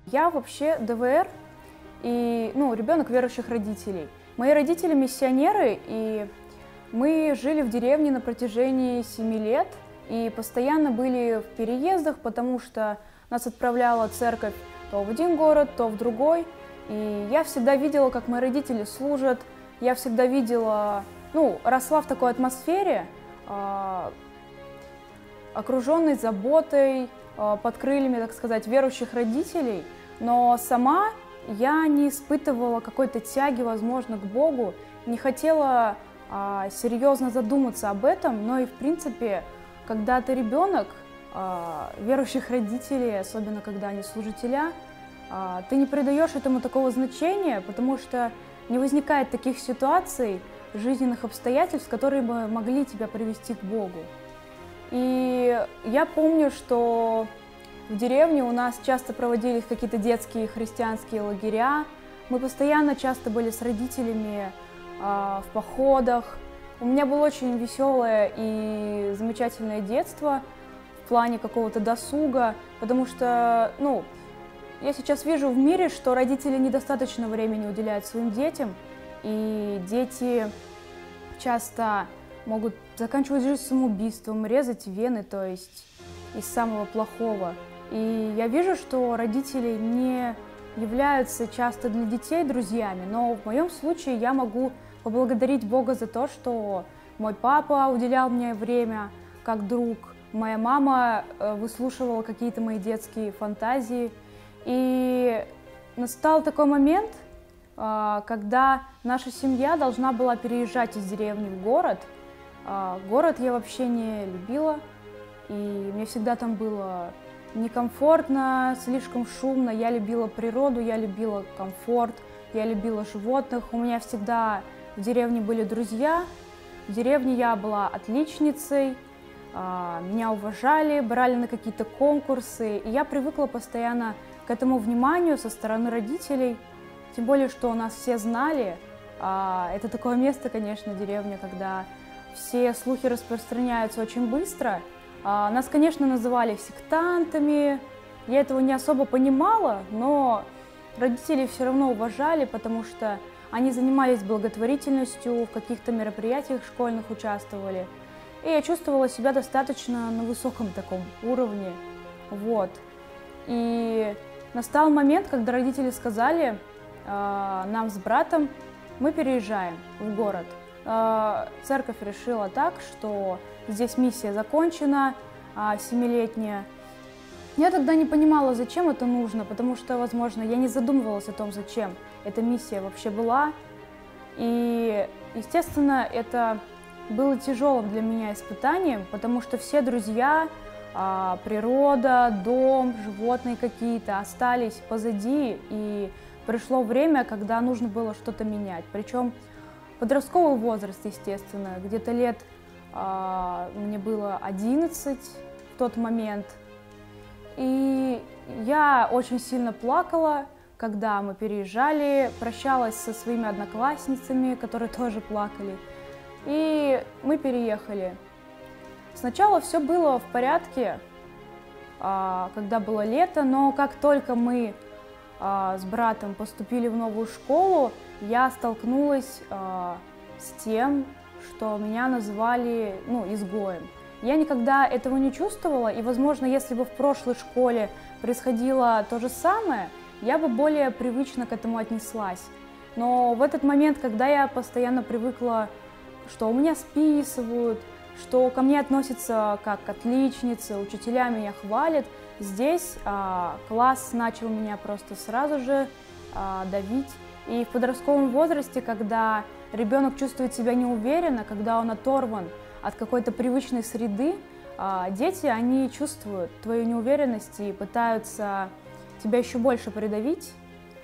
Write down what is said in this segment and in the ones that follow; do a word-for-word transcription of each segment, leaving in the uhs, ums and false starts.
Я вообще ДВР и, ну, ребенок верующих родителей. Мои родители миссионеры, и мы жили в деревне на протяжении семи лет и постоянно были в переездах, потому что нас отправляла церковь то в один город, то в другой. И я всегда видела, как мои родители служат, я всегда видела, ну, росла в такой атмосфере, э, окруженной заботой, э, под крыльями, так сказать, верующих родителей, но сама я не испытывала какой-то тяги, возможно, к Богу, не хотела э, серьезно задуматься об этом, но и, в принципе, когда ты ребенок э, верующих родителей, особенно когда они служителя, э, ты не придаешь этому такого значения, потому что не возникает таких ситуаций, жизненных обстоятельств, которые бы могли тебя привести к Богу. И я помню, что в деревне у нас часто проводились какие-то детские христианские лагеря. Мы постоянно часто были с родителями э, в походах. У меня было очень веселое и замечательное детство в плане какого-то досуга, потому что, ну, я сейчас вижу в мире, что родители недостаточно времени уделяют своим детям, и дети часто могут заканчивать жизнь самоубийством, резать вены, то есть из самого плохого. И я вижу, что родители не являются часто для детей друзьями, но в моем случае я могу поблагодарить Бога за то, что мой папа уделял мне время как друг, моя мама выслушивала какие-то мои детские фантазии. И настал такой момент, когда наша семья должна была переезжать из деревни в город. Город я вообще не любила, и мне всегда там было некомфортно, слишком шумно. Я любила природу, я любила комфорт, я любила животных. У меня всегда в деревне были друзья. В деревне я была отличницей, меня уважали, брали на какие-то конкурсы. И я привыкла постоянно к этому вниманию со стороны родителей. Тем более, что у нас все знали. Это такое место, конечно, деревня, когда все слухи распространяются очень быстро. Нас, конечно, называли сектантами, я этого не особо понимала, но родители все равно уважали, потому что они занимались благотворительностью, в каких-то мероприятиях школьных участвовали. И я чувствовала себя достаточно на высоком таком уровне. Вот. И настал момент, когда родители сказали э, нам с братом, мы переезжаем в город. Церковь решила так, что здесь миссия закончена, семилетняя. Я тогда не понимала, зачем это нужно, потому что, возможно, я не задумывалась о том, зачем эта миссия вообще была. И, естественно, это было тяжелым для меня испытанием, потому что все друзья, природа, дом, животные какие-то остались позади, и пришло время, когда нужно было что-то менять. Причем подростковый возраст, естественно, где-то лет э, мне было одиннадцать в тот момент. И я очень сильно плакала, когда мы переезжали, прощалась со своими одноклассницами, которые тоже плакали. И мы переехали. Сначала все было в порядке, э, когда было лето, но как только мы э, с братом поступили в новую школу, я столкнулась э, с тем, что меня называли, ну, изгоем. Я никогда этого не чувствовала, и, возможно, если бы в прошлой школе происходило то же самое, я бы более привычно к этому отнеслась. Но в этот момент, когда я постоянно привыкла, что у меня списывают, что ко мне относятся как к отличнице, учителя меня хвалят, здесь э, класс начал меня просто сразу же э, давить. И в подростковом возрасте, когда ребенок чувствует себя неуверенно, когда он оторван от какой-то привычной среды, дети, они чувствуют твою неуверенность и пытаются тебя еще больше придавить.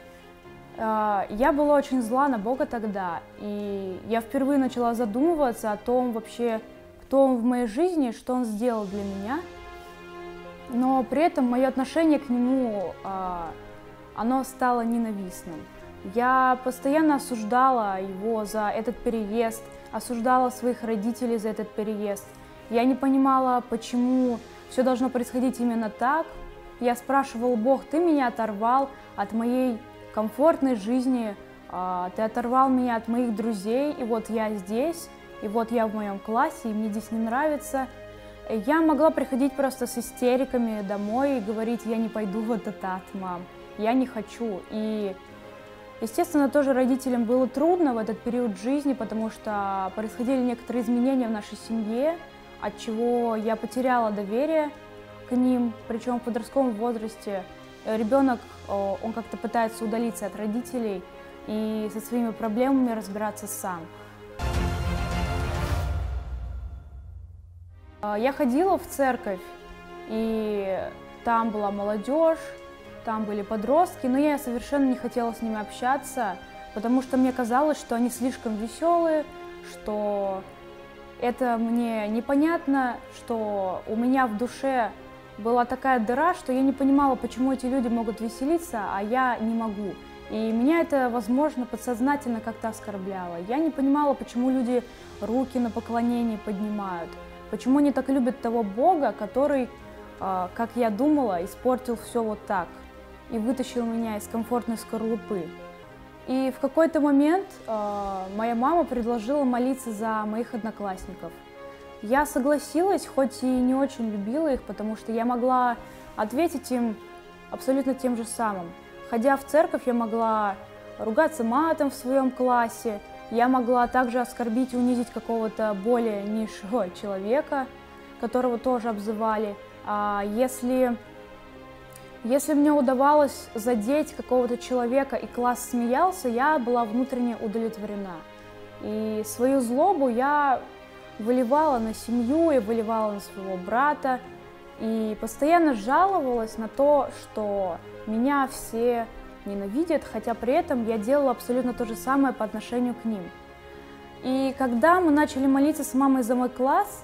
Я была очень зла на Бога тогда, и я впервые начала задумываться о том вообще, кто Он в моей жизни, что Он сделал для меня. Но при этом мое отношение к Нему, оно стало ненавистным. Я постоянно осуждала его за этот переезд, осуждала своих родителей за этот переезд. Я не понимала, почему все должно происходить именно так. я спрашивала: Бог, ты меня оторвал от моей комфортной жизни, ты оторвал меня от моих друзей, и вот я здесь, и вот я в моем классе, и мне здесь не нравится. Я могла приходить просто с истериками домой и говорить: я не пойду в этот ад, мам, я не хочу. И, естественно, тоже родителям было трудно в этот период жизни, потому что происходили некоторые изменения в нашей семье, от чего я потеряла доверие к ним, причем в подростковом возрасте. Ребенок, он как-то пытается удалиться от родителей и со своими проблемами разбираться сам. Я ходила в церковь, и там была молодежь, там были подростки, но я совершенно не хотела с ними общаться, потому что мне казалось, что они слишком веселые, что это мне непонятно, что у меня в душе была такая дыра, что я не понимала, почему эти люди могут веселиться, а я не могу. И меня это, возможно, подсознательно как-то оскорбляло. Я не понимала, почему люди руки на поклонение поднимают, почему они так любят того Бога, который, как я думала, испортил все вот так и вытащил меня из комфортной скорлупы. И в какой-то момент моя мама предложила молиться за моих одноклассников. Я согласилась, хоть и не очень любила их, потому что я могла ответить им абсолютно тем же самым. Ходя в церковь, я могла ругаться матом в своем классе, я могла также оскорбить и унизить какого-то более низшего человека, которого тоже обзывали. А если, если мне удавалось задеть какого-то человека и класс смеялся, я была внутренне удовлетворена. И свою злобу я выливала на семью, я выливала на своего брата и постоянно жаловалась на то, что меня все ненавидят, хотя при этом я делала абсолютно то же самое по отношению к ним. И когда мы начали молиться с мамой за мой класс,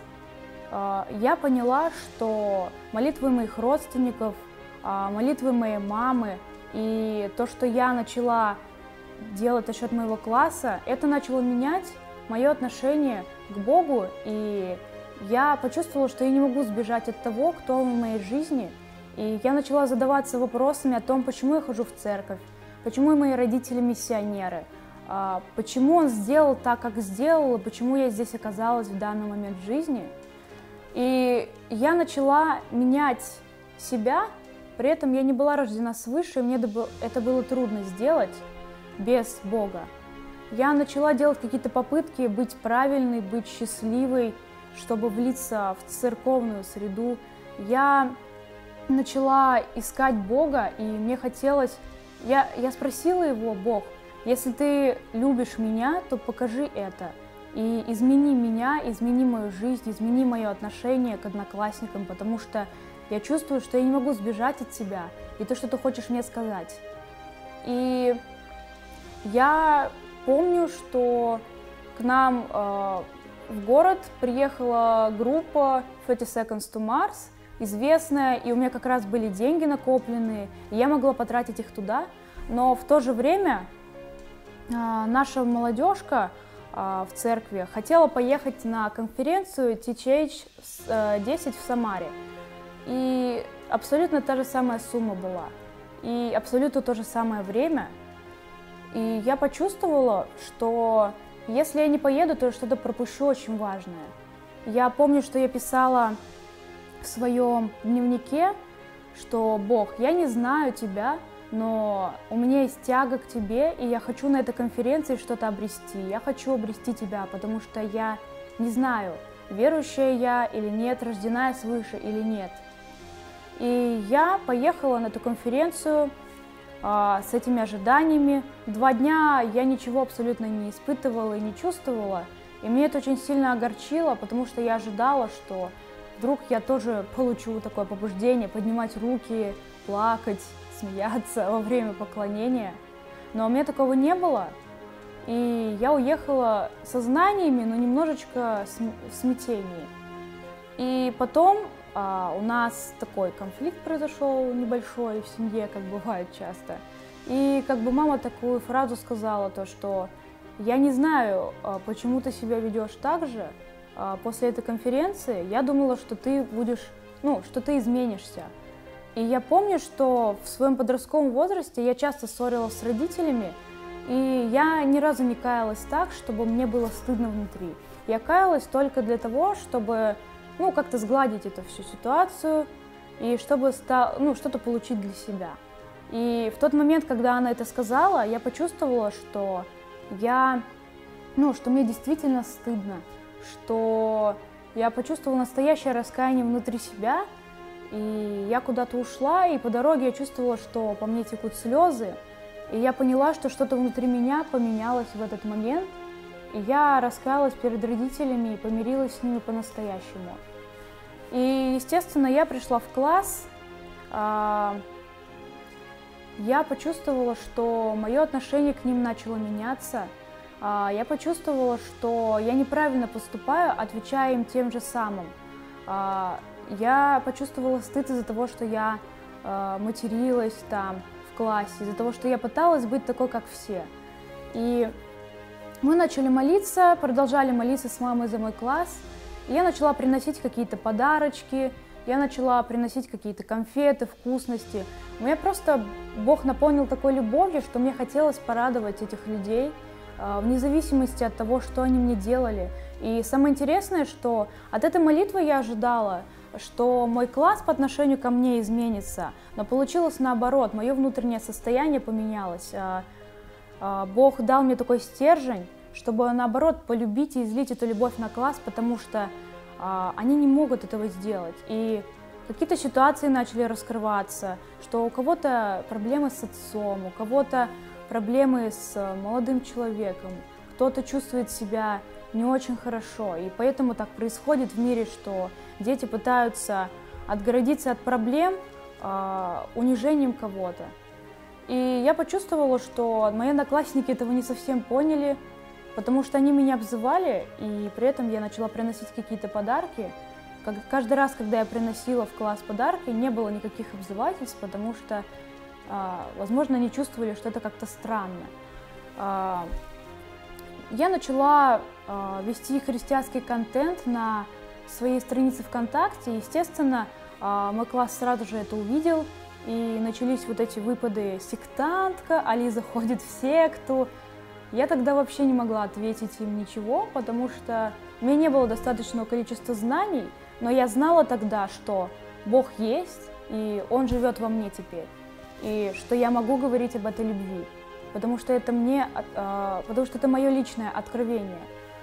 я поняла, что молитвы моих родственников, молитвы моей мамы и то, что я начала делать за счет моего класса, это начало менять мое отношение к Богу, и я почувствовала, что я не могу сбежать от того, кто он в моей жизни, и я начала задаваться вопросами о том, почему я хожу в церковь, почему мои родители миссионеры, почему он сделал так, как сделал, и почему я здесь оказалась в данный момент в жизни. И я начала менять себя, при этом я не была рождена свыше, и мне это было трудно сделать без Бога. Я начала делать какие-то попытки быть правильной, быть счастливой, чтобы влиться в церковную среду. Я начала искать Бога, и мне хотелось... Я, я спросила его: Бог, если ты любишь меня, то покажи это. И измени меня, измени мою жизнь, измени мое отношение к одноклассникам, потому что я чувствую, что я не могу сбежать от тебя и то, что ты хочешь мне сказать. И я помню, что к нам э, в город приехала группа thirty seconds to Mars, известная, и у меня как раз были деньги накопленные, и я могла потратить их туда, но в то же время э, наша молодежка э, в церкви хотела поехать на конференцию ти эйч эйч десять в Самаре, и абсолютно та же самая сумма была, и абсолютно то же самое время. И я почувствовала, что если я не поеду, то я что-то пропущу очень важное. Я помню, что я писала в своем дневнике, что Бог, я не знаю тебя, но у меня есть тяга к тебе, и я хочу на этой конференции что-то обрести. Я хочу обрести тебя, потому что я не знаю, верующая я или нет, рождена я свыше или нет. И я поехала на эту конференцию с этими ожиданиями. Два дня я ничего абсолютно не испытывала и не чувствовала, и мне это очень сильно огорчило, потому что я ожидала, что вдруг я тоже получу такое побуждение поднимать руки, плакать, смеяться во время поклонения. Но у меня такого не было, и я уехала со знаниями, но немножечко в смятении. И потом а, у нас такой конфликт произошел небольшой в семье, как бывает часто. И как бы мама такую фразу сказала, то что я не знаю, почему ты себя ведешь так же. После этой конференции я думала, что ты будешь, ну, что ты изменишься. И я помню, что в своем подростковом возрасте я часто ссорилась с родителями, и я ни разу не каялась так, чтобы мне было стыдно внутри. Я каялась только для того, чтобы, ну, как-то сгладить эту всю ситуацию и чтобы ну, что-то получить для себя. И в тот момент, когда она это сказала, я почувствовала, что я, ну, что мне действительно стыдно, что я почувствовала настоящее раскаяние внутри себя, и я куда-то ушла, и по дороге я чувствовала, что по мне текут слезы, и я поняла, что что-то внутри меня поменялось в этот момент, и я раскаялась перед родителями и помирилась с ними по-настоящему. И, естественно, я пришла в класс, а, я почувствовала, что мое отношение к ним начало меняться, а, я почувствовала, что я неправильно поступаю, отвечая им тем же самым. А, я почувствовала стыд из-за того, что я а, материлась там в классе, из-за того, что я пыталась быть такой, как все. И мы начали молиться, продолжали молиться с мамой за мой класс. И я начала приносить какие-то подарочки, я начала приносить какие-то конфеты, вкусности. Меня просто Бог наполнил такой любовью, что мне хотелось порадовать этих людей, вне зависимости от того, что они мне делали. И самое интересное, что от этой молитвы я ожидала, что мой класс по отношению ко мне изменится, но получилось наоборот, мое внутреннее состояние поменялось. Бог дал мне такой стержень, чтобы, наоборот, полюбить и излить эту любовь на класс, потому что а, они не могут этого сделать. И какие-то ситуации начали раскрываться, что у кого-то проблемы с отцом, у кого-то проблемы с молодым человеком, кто-то чувствует себя не очень хорошо. И поэтому так происходит в мире, что дети пытаются отгородиться от проблем а, унижением кого-то. И я почувствовала, что мои одноклассники этого не совсем поняли, потому что они меня обзывали, и при этом я начала приносить какие-то подарки. Каждый раз, когда я приносила в класс подарки, не было никаких обзывательств, потому что, возможно, они чувствовали, что это как-то странно. Я начала вести христианский контент на своей странице ВКонтакте. Естественно, мой класс сразу же это увидел, и начались вот эти выпады «сектантка», «Ализа ходит в секту». Я тогда вообще не могла ответить им ничего, потому что у меня не было достаточного количества знаний, но я знала тогда, что Бог есть, и Он живет во мне теперь, и что я могу говорить об этой любви, потому что это мне, потому что это мое личное откровение.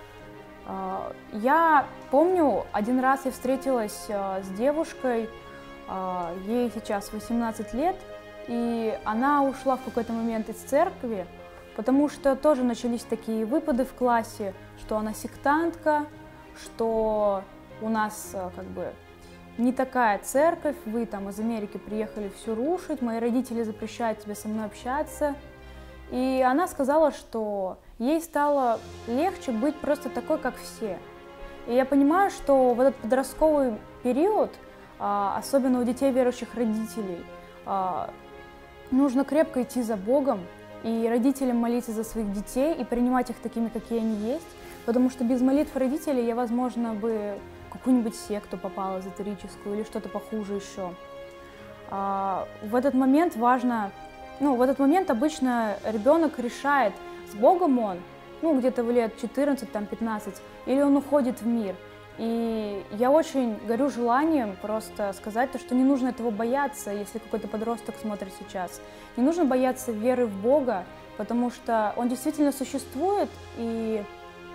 Я помню, один раз я встретилась с девушкой, ей сейчас восемнадцать лет, и она ушла в какой-то момент из церкви, потому что тоже начались такие выпады в классе, что она сектантка, что у нас как бы не такая церковь, вы там из Америки приехали все рушить, мои родители запрещают тебе со мной общаться. И она сказала, что ей стало легче быть просто такой, как все. И я понимаю, что в этот подростковый период, особенно у детей верующих родителей, нужно крепко идти за Богом, и родителям молиться за своих детей и принимать их такими, какие они есть, потому что без молитв родителей я, возможно, бы в какую-нибудь секту попала эзотерическую или что-то похуже еще. А, в этот момент важно, ну, в этот момент обычно ребенок решает, с Богом он, ну, где-то в лет четырнадцать-пятнадцать, или он уходит в мир. И я очень горю желанием просто сказать то, что не нужно этого бояться, если какой-то подросток смотрит сейчас. Не нужно бояться веры в Бога, потому что Он действительно существует. И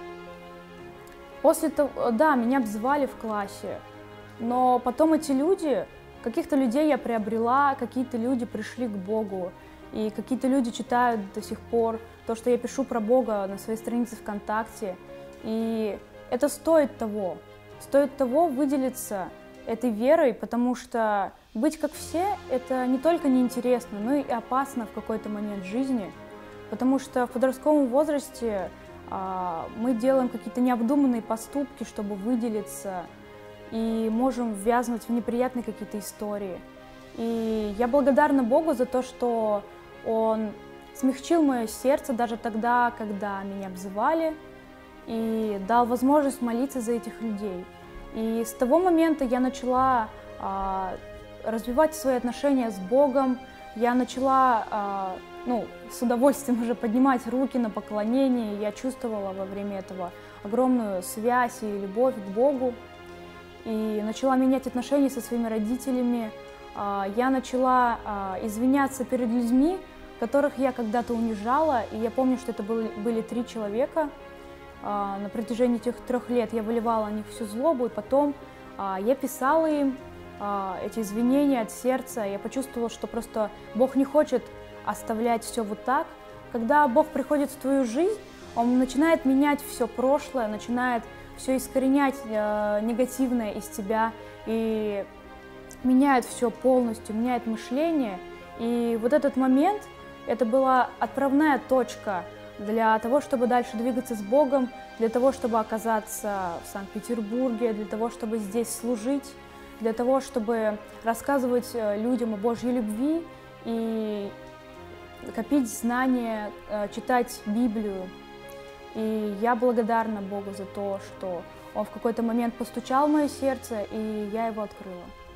после того, да, меня обзывали в классе, но потом эти люди, каких-то людей я приобрела, какие-то люди пришли к Богу, и какие-то люди читают до сих пор то, что я пишу про Бога на своей странице ВКонтакте. И это стоит того. Стоит того выделиться этой верой, потому что быть как все – это не только неинтересно, но и опасно в какой-то момент жизни, потому что в подростковом возрасте а, мы делаем какие-то необдуманные поступки, чтобы выделиться, и можем ввязнуть в неприятные какие-то истории. И я благодарна Богу за то, что Он смягчил мое сердце даже тогда, когда меня обзывали, и дал возможность молиться за этих людей. И с того момента я начала а, развивать свои отношения с Богом. Я начала ну, с удовольствием уже поднимать руки на поклонение. Я чувствовала во время этого огромную связь и любовь к Богу. И начала менять отношения со своими родителями. Я начала извиняться перед людьми, которых я когда-то унижала. И я помню, что это были, были три человека. На протяжении этих трех лет я выливала на них всю злобу, и потом я писала им эти извинения от сердца. Я почувствовала, что просто Бог не хочет оставлять все вот так. Когда Бог приходит в твою жизнь, Он начинает менять все прошлое, начинает все искоренять э, негативное из тебя и меняет все полностью, меняет мышление. И вот этот момент, это была отправная точка для того, чтобы дальше двигаться с Богом, для того, чтобы оказаться в Санкт-Петербурге, для того, чтобы здесь служить, для того, чтобы рассказывать людям о Божьей любви и копить знания, читать Библию. И я благодарна Богу за то, что Он в какой-то момент постучал в мое сердце, и я его открыла.